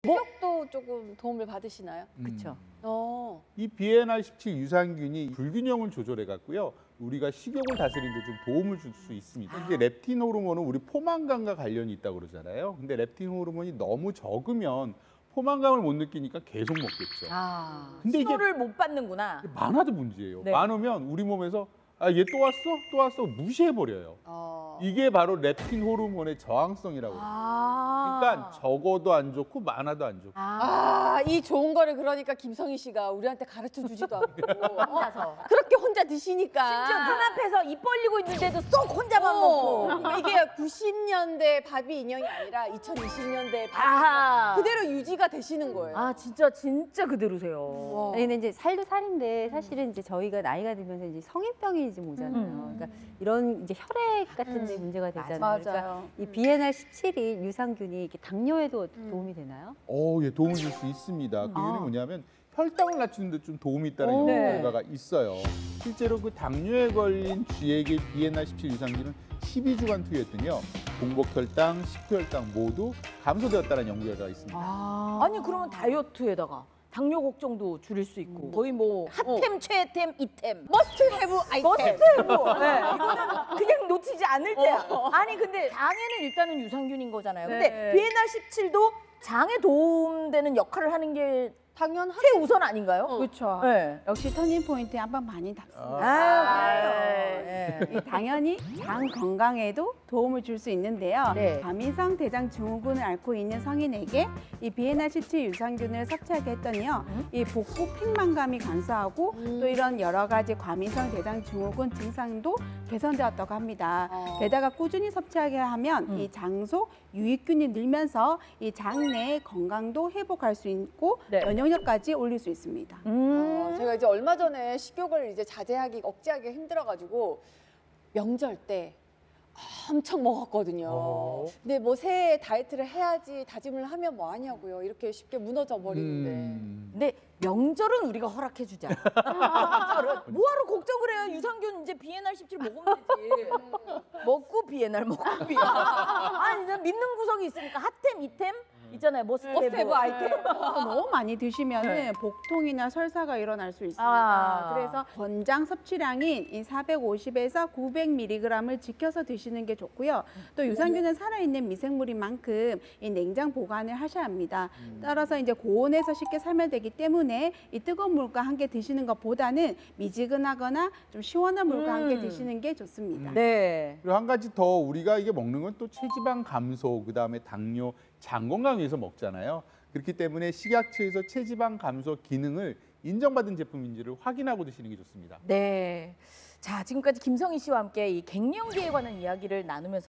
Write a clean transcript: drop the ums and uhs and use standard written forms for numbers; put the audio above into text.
식욕도 조금 도움을 받으시나요? 그렇죠. 이 BNR17 유산균이 불균형을 조절해 갖고요. 우리가 식욕을 다스리는 데 좀 도움을 줄 수 있습니다. 이제 렙틴 호르몬은 우리 포만감과 관련이 있다고 그러잖아요. 근데 렙틴 호르몬이 너무 적으면 포만감을 못 느끼니까 계속 먹겠죠. 근데 이게 신호를 못 받는구나. 많아도 문제예요. 네. 많으면 우리 몸에서 얘 또 왔어? 또 왔어? 무시해버려요. 이게 바로 렙틴 호르몬의 저항성이라고 해요. 그러니까 적어도 안 좋고 많아도 안 좋고. 이 좋은 거를 그러니까 김성희 씨가 우리한테 가르쳐 주지도 않고 혼자서. 그렇게 혼자 드시니까. 심지어 눈앞에서 입 벌리고 있는데도 쏙 혼자만 먹고. 이게 90년대 바비 인형이 아니라 2020년대 바비 아하. 그대로 유지가 되시는 거예요. 아 진짜 그대로세요. 아니, 근데 이제 살도 살인데 사실은 이제 저희가 나이가 들면서 이제 성인병이 좀 오잖아요. 그러니까 이런 이제 혈액 같은 데 문제가 되잖아요. 맞아요. 그러니까 이 BNR17이 유산균이 이렇게 당뇨에도 도움이 되나요? 예, 도움을 줄 수 있습니다. 그 이유는 뭐냐면 혈당을 낮추는 데 좀 도움이 있다는 연구 네. 결과가 있어요. 실제로 그 당뇨에 걸린 쥐에게 BNR17 유산균은 12주간 투여했더니요. 공복혈당, 식후혈당 모두 감소되었다는 연구 결과가 있습니다. 아니 그러면 다이어트에다가 당뇨 걱정도 줄일 수 있고 거의 뭐 핫템, 최애템, 이템. 머스트 헤브 아이템. 네, 이거는 그냥 놓치지 않을 때야. 아니 근데 장에는 일단은 유산균인 거잖아요. 근데 네. BNR17도 장에 도움되는 역할을 하는 게 당연하죠. 최우선 아닌가요? 그렇죠. 네. 역시 터닝 포인트에 한번 많이 닿습니다. 네. 당연히 장 건강에도 도움을 줄 수 있는데요. 네. 과민성 대장 증후군을 앓고 있는 성인에게 이 BNR17 유산균을 섭취하게 했더니요, 이 복부 팽만감이 감소하고 또 이런 여러 가지 과민성 대장 증후군 증상도 개선되었다고 합니다. 게다가 꾸준히 섭취하게 하면 이 장속 유익균이 늘면서 이 장내 건강도 회복할 수 있고 네. 면역력까지 올릴 수 있습니다. 제가 이제 얼마 전에 식욕을 이제 자제하기 억제하기 힘들어가지고 명절 때 엄청 먹었거든요. 근데 뭐 새해 다이어트를 해야지 다짐을 하면 뭐 하냐고요. 이렇게 쉽게 무너져 버리는데. 근데 명절은 우리가 허락해 주자. 명절은 뭐하러 걱정을 해요? 유산균 이제 BNR17 먹으면 되지. 먹고 BNR 먹고 BNR. 아니 난 믿는 구석이 있으니까 핫템, 이템 있잖아요. 머스테브 아이템. 너무 많이 드시면 복통이나 설사가 일어날 수 있습니다. 아. 그래서 권장 섭취량인 이 450에서 900mg을 지켜서 드시는 게 좋고요. 또 유산균은 살아있는 미생물인 만큼 이 냉장 보관을 하셔야 합니다. 따라서 이제 고온에서 쉽게 살면되기 때문에 이 뜨거운 물과 함께 드시는 것보다는 미지근하거나 좀 시원한 물과 함께 드시는 게 좋습니다. 네. 그리고 한 가지 더 우리가 이게 먹는 건 또 체지방 감소, 그다음에 당뇨, 장 건강 위해서 먹잖아요. 그렇기 때문에 식약처에서 체지방 감소 기능을 인정받은 제품인지를 확인하고 드시는 게 좋습니다. 네. 자, 지금까지 김성희 씨와 함께 이 갱년기에 관한 이야기를 나누면서